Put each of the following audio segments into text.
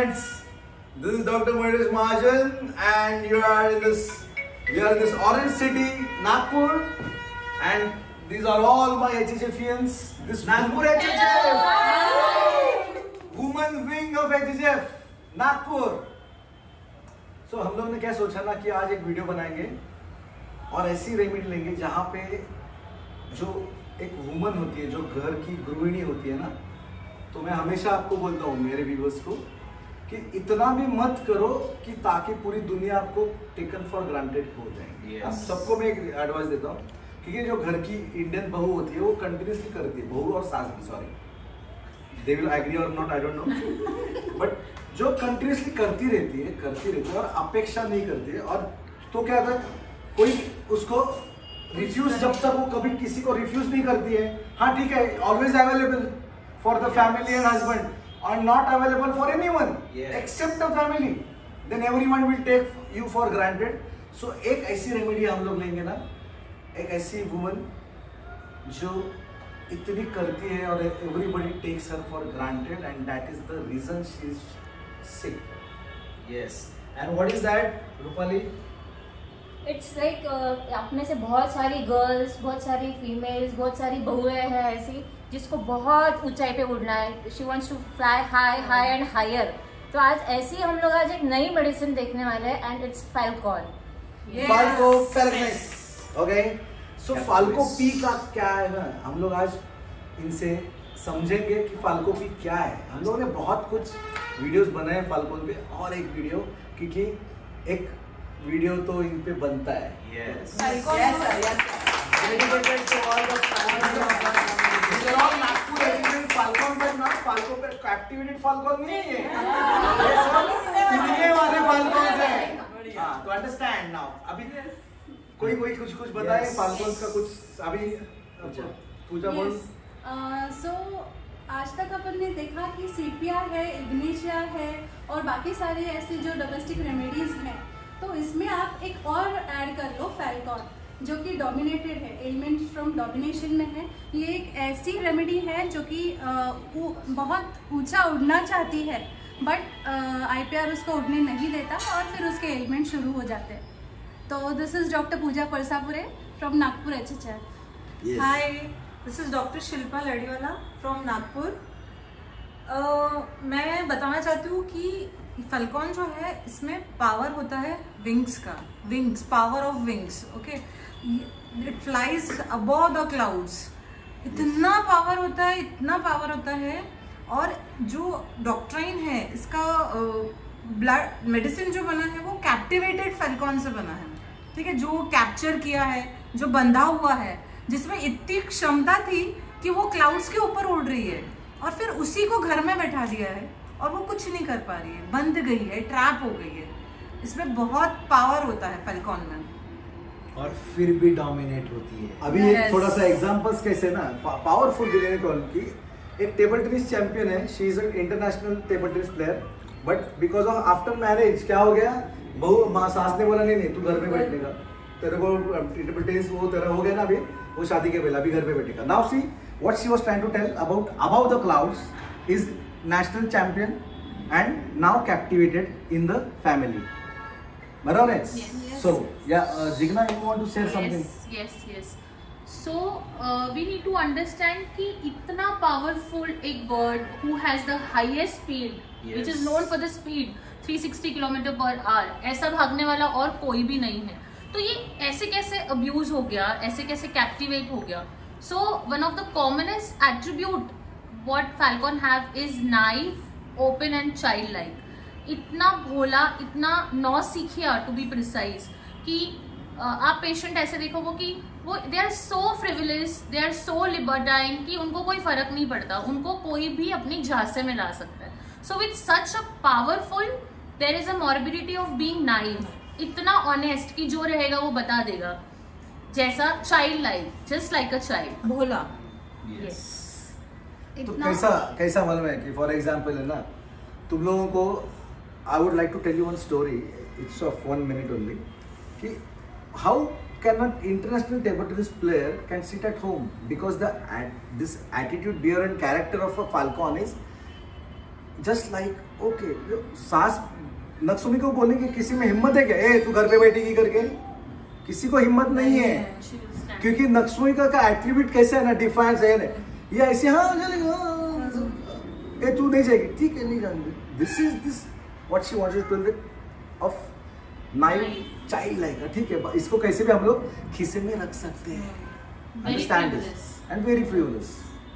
friends, this is Dr. Moedes Mahajan and we are in this orange city, Nagpur, and these are all my HHFians. This Nagpur HHF, woman wing of HHF, Nagpur. So हम लोग ने क्या सोचा ना कि आज एक video बनाएंगे और ऐसी रेमेडी लेंगे जहाँ पे जो एक वुमन होती है, जो घर की गृहिणी होती है ना, तो मैं हमेशा आपको बोलता हूँ मेरे व्यूअर्स को कि इतना भी मत करो कि ताकि पूरी दुनिया आपको टेकन फॉर ग्रांटेड हो जाए। yes. सबको मैं एक एडवाइस देता हूँ क्योंकि जो घर की इंडियन बहू होती है वो कंटिन्यूसली करती है, बहू और सास भी, सॉरी दे विल एग्री और not, I don't know, but जो कंटिन्यूसली करती रहती है और अपेक्षा नहीं करती है, और तो क्या होता है कोई उसको रिफ्यूज, जब तक वो कभी किसी को रिफ्यूज नहीं करती है, हाँ ठीक है, always available for the family and husband, or not available for anyone except the family, then everyone will take you for granted. So एक ऐसी रेमेडी हम लोग लेंगे ना, एक ऐसी वुमन जो इतनी करती है और everybody takes her for granted, and that is the reason she is sick. Yes. And what is that, Rupali? It's like अपने से बहुत सारी गर्ल्स, बहुत सारी फीमेल्स, बहुत सारी बहुएं हैं ऐसी जिसको बहुत ऊंचाई पे उड़ना है। She wants to fly high and higher. तो आज ऐसी हम लोग आज एक नई मेडिसिन देखने वाले हैं, and it's falcon. Falco peregrinus. Okay, so Falco P का क्या है ना, हम लोग आज इनसे समझेंगे कि फाल्को पी क्या है। हम लोगों ने बहुत कुछ वीडियोस बनाए फाल्कोन पे, और एक वीडियो, क्योंकि एक वीडियो तो इन पे बनता है। Yes dedicated to all the we are all Nagpur educated falcon, but not Falco पे कैप्टिवेटेड फाल्कोन नहीं है, ये वाले फाल्कोन है। हां, तो अंडरस्टैंड नाउ। अभी कोई कुछ बताए फाल्कोन का कुछ अभी पूजा बोल। सो आज तक अपन ने देखा कि सीपीआर है, इग्निशिया है और बाकी सारे ऐसे जो डोमेस्टिक रेमेडीज हैं, तो इसमें आप एक और ऐड कर लो फाल्कोन, जो कि डोमिनेटेड है, एलिमेंट्स फ्रॉम डोमिनेशन में है। ये एक ऐसी रेमेडी है जो कि बहुत ऊंचा उड़ना चाहती है, बट आईपीआर उसको उड़ने नहीं देता और फिर उसके एलिमेंट शुरू हो जाते हैं। तो this is doctor Pooja Parsapure from Nagpur HHF। Hi, this is doctor Shilpa Ladiwala from Nagpur. मैं बताना चाहती हूँ कि फाल्कोन जो है, इसमें पावर होता है विंग्स का, wings, power of wings. Okay, it flies above the clouds. इतना पावर होता है, इतना पावर होता है। और जो डॉक्ट्राइन है इसका, ब्लड मेडिसिन जो बना है वो कैप्टिवेटेड फाल्कोन से बना है, ठीक है, जो कैप्चर किया है, जो बंधा हुआ है, जिसमें इतनी क्षमता थी कि वो क्लाउड्स के ऊपर उड़ रही है, और फिर उसी को घर में बैठा दिया है और वो कुछ नहीं कर पा रही है, बंध गई है, ट्रैप हो गई है। इसमें बहुत पावर होता है फाल्कोन में, और फिर भी डोमिनेट होती है। अभी एक थोड़ा सा एग्जांपल्स कैसे ना पावरफुल दिले कौन की, एक टेबल टेनिस चैंपियन है, she is an international table tennis player, but because of after marriage क्या हो गया, बहू सास ने बोला नहीं तू घर में बैठने का, तेरे को टेबल टेनिस वो तेरा हो गया ना, अभी वो शादी के पहले अभी घर पे बैठेगा। Now see what she was trying to tell about about the clouds is national champion and now captivated in the family. Barabar hai? Yes. So yeah, Jigna, you want to say something? Yes. So we need to understand कि इतना powerful एक bird who has the highest speed, which is known for the speed 360 km/h, ऐसा भागने वाला और कोई भी नहीं है। तो ये ऐसे कैसे abuse हो गया, ऐसे कैसे captivate हो गया? So one of the commonest attribute what falcon have is naive, open and childlike. इतना भोला, इतना नौसिखिया टू बी प्रिसाइज, कि आप पेशेंट ऐसे देखोगे कि वो they are so फ्रिविलियस, they are so लिबर्टाइन कि उनको कोई फर्क नहीं पड़ता, उनको कोई भी अपनी झांसे में ला सकता है। So with such a powerful there is a morbidity of being naive, इतना ऑनेस्ट कि जो रहेगा वो बता देगा, जैसा child like, just like a child, भोला। यस। तो कैसा मालूम है कि फॉर एग्जाम्पल है ना, तुम लोगों को I would like to tell you one story, it's of 1 minute only, कि how can not international table tennis player can sit at home, because this attitude, bear and character of a falcon is just like okay, सास नक्सुमी को बोलने की किसी में हिम्मत है क्या? ए तू घर पे बैठेगी करके? किसी को हिम्मत नहीं है, क्योंकि नक्सुमी का एट्रीब्यूट कैसे है ना, डिफाइंस है ना, ये ऐसे हाँ ए तू नहीं जाएगी, ठीक है नहीं जाएंगे। This is this what she wanted to tell of naive child like, ठीक है, इसको कैसे भी हम लोग खीसे में रख सकते हैं, understand this and very fuelless.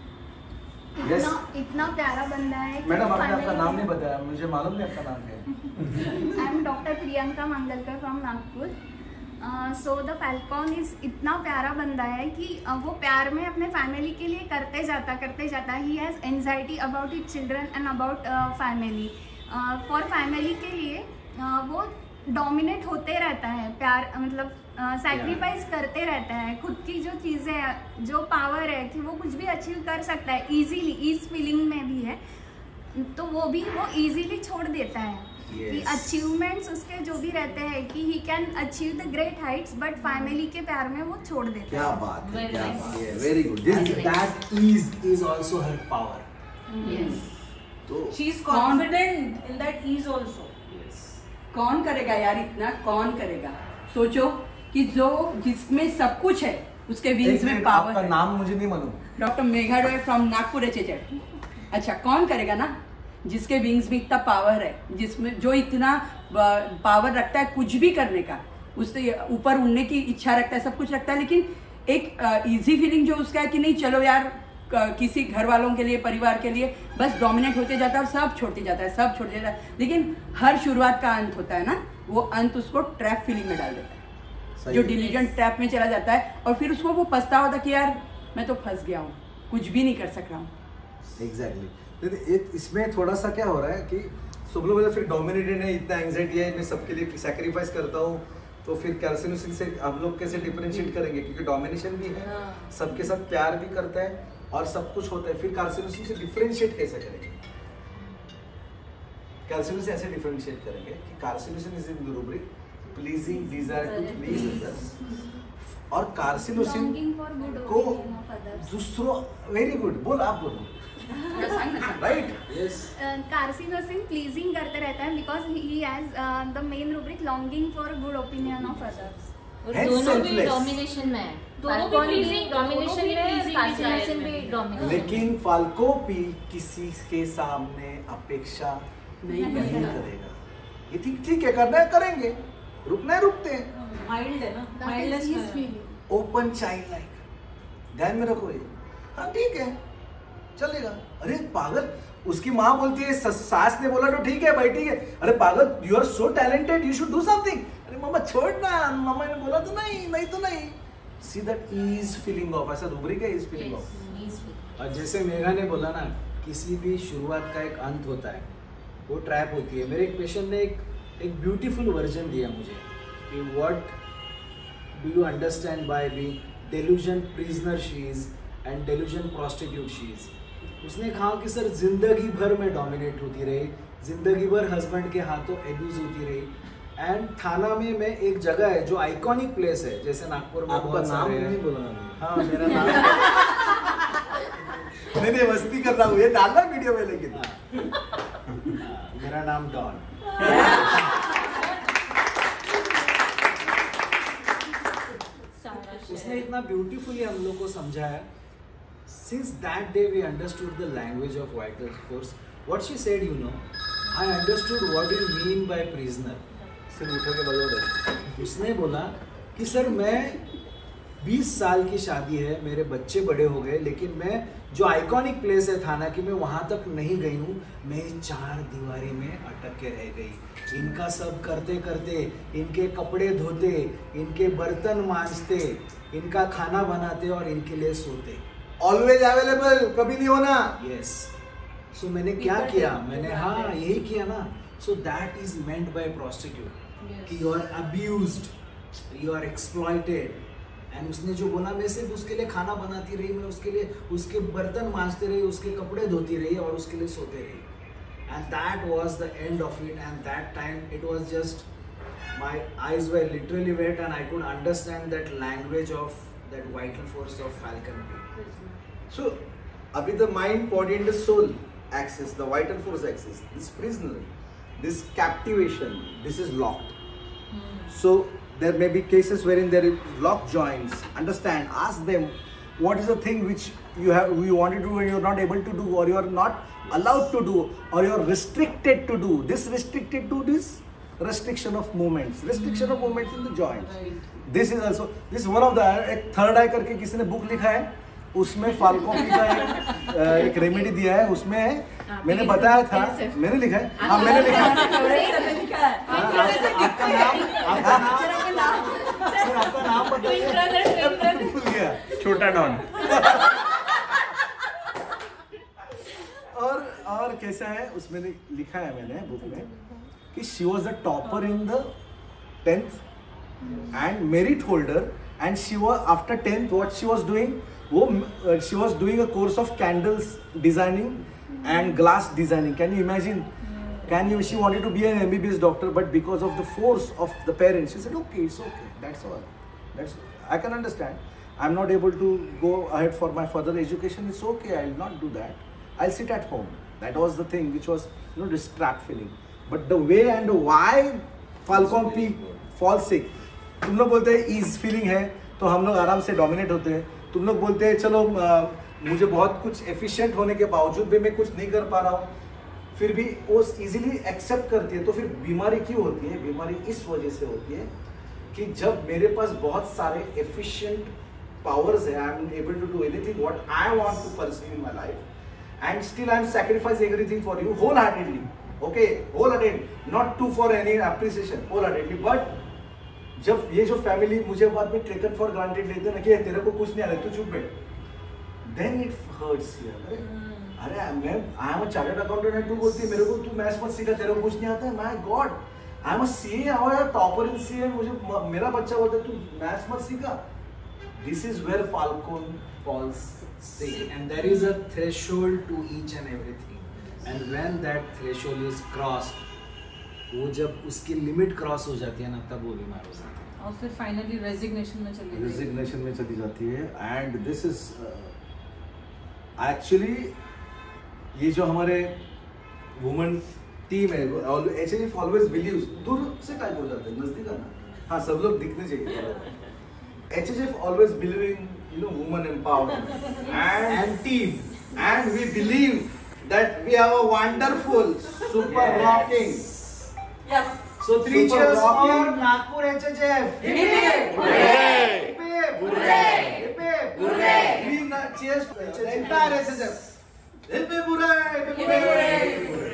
इतना प्यारा बंदा है। मैडम आपने आपका नाम नहीं बताया, मुझे मालूम नहीं आपका नाम क्या है। I am doctor Priyanka Mangalkar from Nagpur. So the falcon is इतना प्यारा बंदा है कि वो प्यार में अपने फैमिली के लिए करते जाता। He has anxiety about his children and about family. For family के लिए वो डोमिनेट होते रहता है, प्यार मतलब सैक्रिफाइस करते रहता है, खुद की जो चीज़ें जो पावर है कि वो कुछ भी अचीव कर सकता है इजीली, इस फीलिंग में भी है तो वो इजीली छोड़ देता है। कि अचीवमेंट्स उसके जो भी रहते हैं कि he can achieve the great heights, but family के प्यार में वो छोड़ देता है। क्या बात है, क्या बात है, very good. That is also her power. Yes, तो she is confident in that ease also. कौन करेगा यार इतना, कौन करेगा? सोचो कि जो जिसमें सब कुछ है उसके विंग्स में पावर है। आपका नाम मुझे नहीं मालूम। Doctor Megha Roy from Nagpur HHF। अच्छा, कौन करेगा ना जिसके विंग्स में इतना पावर है, जिसमें जो इतना पावर रखता है कुछ भी करने का, उससे ऊपर उड़ने की इच्छा रखता है, सब कुछ रखता है, लेकिन एक इजी फीलिंग जो उसका है कि नहीं चलो यार किसी घर वालों के लिए, परिवार के लिए बस डोमिनेट होते जाता है और सब छोड़ते जाता है। लेकिन हर शुरुआत का अंत होता है ना, वो अंत उसको ट्रैप फीलिंग में डाल देता है, जो डिलीजेंट ट्रैप में चला जाता है और फिर उसको वो पछतावा होता कि यार मैं तो फंस गया हूँ, कुछ भी नहीं कर सक रहा हूँ। एग्जैक्टली। इसमें थोड़ा सा क्या हो रहा है कि सब लोग फिर डोमिनेटेड है, इतना एंग्जाइटी है, मैं सबके लिए सैक्रिफाइस करता हूँ, तो फिर कार्सिनोसिन से हम लोग कैसे डिफरेंशिएट करेंगे? क्योंकि डोमिनेशन भी है, सबके साथ प्यार भी करता है और सब कुछ होता है, फिर कार्सिनोसिन से डिफरेंशिएट कैसे करेंगे? कार्सिनोसिन ऐसे डिफरेंशिएट करेंगे कि carcinosin is in the rubric pleasing, desire to please others, और कार्सिनोसिन को दूसरों, वेरी गुड, बोल आप बोलो, राइट? यस, कार्सिनोसिन प्लीजिंग करते रहता है because he has the main rubric longing for good opinion of others. और दोनों भी डोमिनेशन में है, दोनों भी pleasing, डोमिनेशन में, कार्सिनोसिन भी डोमिनेशन। लेकिन फाल्को भी किसी के सामने अपेक्षा नहीं करेगा। ये ठीक है, करना है करेंगे, रुकना है रुकते हैं, माइल्ड है ना, माइल्डनेस में, ओपन चाइल्ड लाइक, ध्यान में रखो ये। हाँ ठीक है चलेगा। अरे पागल, उसकी माँ बोलती है, सास ने बोला तो ठीक है भाई ठीक है, अरे पागल you are so talented, you should do something, अरे मामा छोड़ ना, मामा ने बोला तो नहीं तो नहीं। See that ease feeling of, ऐसा रूब्रिक है, ईज फीलिंग ऑफ। और जैसे मेघा ने बोला ना, किसी भी शुरुआत का एक अंत होता है, वो ट्रैप होती है। मेरे एक पेशेंट ने एक ब्यूटीफुल वर्जन दिया मुझे कि what do you understand by being delusion prisoner she is and delusion prostitute she is. उसने कहा कि सर जिंदगी भर में डोमिनेट होती रही, जिंदगी भर हस्बैंड के हाथों एब्यूज होती रही, एंड थाना में मैं एक जगह है जो आइकॉनिक प्लेस है, जैसे नागपुर में बहुत सारे हैं। नहीं बोला। हाँ मेरा नाम नहीं मस्ती कर रहा हूँ, ये डालना वीडियो में, लेकिन मेरा नाम डॉन। उसने इतना ब्यूटीफुली हम लोग को समझाया। Since that day we understood the language of vital force. What she said, you know, I understood what you mean by prisoner. सिर्फ उठा के बजाओ। उसने बोला कि सर मैं 20 साल की शादी है, मेरे बच्चे बड़े हो गए, लेकिन मैं जो आइकॉनिक प्लेस है थाना की, मैं वहाँ तक नहीं गई हूँ। मैं 4 दीवारी में अटक के रह गई। इनका सब करते करते, इनके कपड़े धोते, इनके बर्तन मांजते, इनका खाना बनाते और इनके लिए सोते। ऑलवेज अवेलेबल, कभी नहीं होना। यस, सो मैंने क्या किया, मैंने हाँ यही किया ना। So that is meant by prostitute कि you are abused, you are exploited. And उसने जो बोला, मैं सिर्फ उसके लिए खाना बनाती रही, मैं उसके लिए उसके बर्तन मांजती रही, उसके कपड़े धोती रही और उसके लिए सोते रही। And that was the end of it. And that time it was just, my eyes were literally wet and I could understand that language of that vital force of falcon. So, अभी the mind, body and the soul, axis, the vital force axis, this prisoner, this captivation, this is locked. So there may be cases wherein there is locked joints. Understand, ask them what is the thing which you want to do and you're not able to do, or you are not allowed to do, or you're restricted to do. This restricted to this restriction of movements, restriction of movements in the joints. This is also, this is one of the, एक third eye करके किसी ने book लिखा है, उसमें Falcon का एक remedy दिया है, उसमें मैंने बताया था, मैंने लिखा है, हाँ मैंने लिखा है, आपका नाम बताइए, भूल गया, छोटा डॉन। और कैसा है, उसमें लिखा है मैंने बुक में कि she was the topper in the 10th and merit holder, and she was after 10th what she was doing, she was doing a course of candles designing and glass designing. Can you imagine? She wanted to be an MBBS doctor, but because of the force of the parents, she said, okay, it's okay, that's all. I can understand. I'm not able to go ahead for my further education. It's okay, I'll not do that. I'll sit at home. That was the thing which was, this trap feeling. But the way and why Falcon Peak falls sick, तुम लोग बोलते हैं ease feeling है, तो हम लोग आराम से dominate होते हैं. तुम लोग बोलते हैं चलो मुझे बहुत कुछ efficient होने के बावजूद भी मैं कुछ नहीं कर पा रहा हूँ, फिर भी वो easily accept करती है. तो फिर बीमारी क्यों होती है? बीमारी इस वजह से होती है कि जब मेरे पास बहुत सारे efficient powers है, I'm able to do anything what I want to pursue in my life, and still I'm sacrificing everything for you wholeheartedly. Okay, wholeheartedly, not to for any appreciation, wholeheartedly. But जब ये जो family मुझे बाद में taken for granted लेते हैं ना कि तेरे को कुछ नहीं आ रहा, तू चुप बैठ, then it hurts here. अरे मैं I am a chartered accountant and तू बोलती है मेरे को तू मैथ्स मत सीखा, तेरे को कुछ नहीं आता है. My God, I am a CA, I am a topper in CA, मुझे मेरा बच्चा बोलता है तू मैथ्स मत सीखा. This is where Falcon falls sick, and there is a threshold to each and everything, and when that threshold is crossed, वो जब उसकी लिमिट क्रॉस हो जाती है ना, तब वो बीमार हो जाती है और फिर फाइनली रेजिग्नेशन में चली जाती है. एंड दिस इज एक्चुअली ये जो हमारे वुमेन टीम है, HHF ऑलवेज बिलीव्स, दूर से काय बोल जाते हैं, नजदीक है ना, हाँ सब लोग दिखने चाहिए. HHF always believing, woman empowerment and team, and we believe that we have a wonderful, super rocking. Yes. So 3 cheers for Nagpur HHF. Hip hip hooray! Hip hip hooray! Hip hip hooray! 3 cheers for the entire HHF. Hip hip hooray! Hip hip hooray!